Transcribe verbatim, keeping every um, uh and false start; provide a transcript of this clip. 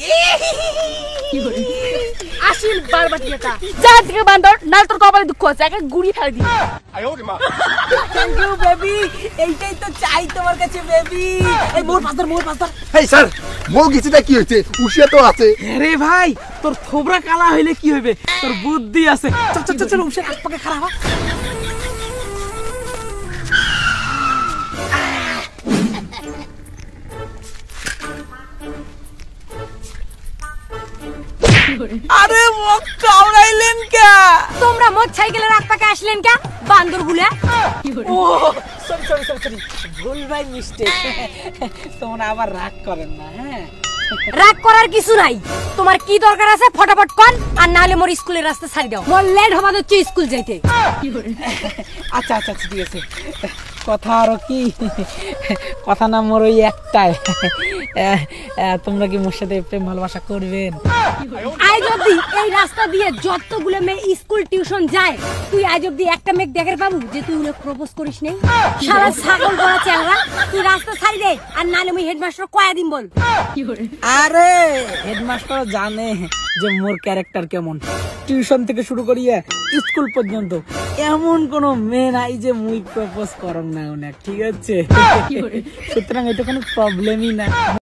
আসিল বারবাটি এটা যা থেকে বান্দর নাল তোর কপালে দুঃখ আছে একা গুড়ি ফেলে দিই। থ্যাংক ইউ বেবি, এইটাই তো চাই তোমার কাছে বেবি। এই মোর পাস্তর মোর পাস্তর। এই স্যার মো গেছিটা কি হয়েছে? উশিয়া তো আছে। আরে ভাই তোর থোবরা কালা হইলে কি হইবে, তোর বুদ্ধি আছে। চল চল চল উশিয়া হাত পাকে খারাপ। আরে মুখ কাউড়াইলেন কে? তোমরা মোট সাইকেলের হাত পাকে আসলেন কে বান্দর গুলা? ও সরি সরি সরি সরি ভুল ভাই মিস্টেক। তোমরা আবার রাগ করেন না হ্যাঁ? রাগ করার কিছু নাই। তোমার কি দরকার আছে ফটাফট কোন, আর না হলে মোর স্কুলের রাস্তা ছাড়ি দাও। মোর লেট হবা হচ্ছে স্কুল যাইতে। আচ্ছা আচ্ছা ঠিক আছে, কথা আরো কি কথা না মোর ওই একটাই, তোমরা কি মোর সাথে প্রেম ভালোবাসা করবেন? আজ অব্দি এই রাস্তা দিয়ে যতগুলো মেয়ে স্কুল টিউশন যায়, তুই আজ অব্দি একটা মেয়ে দেখে পাবো যে তুই ওকে প্রপোজ করিস নাই? সারা ছাগল গলা চেংড়া, তুই রাস্তা ছাড়ি দে, আর নাহলে আমি হেডমাস্টার কয়া দিন বল। আরে হেডমাস্টার জানে যে মোর ক্যারেক্টার কেমন। টিউশন থেকে শুরু করিয়া স্কুল পর্যন্ত এমন কোন মেয়ে নাই যে মুই প্রপোজ করং না অনেক, ঠিক আছে? সুতরাং এটা কোনো প্রবলেমই না।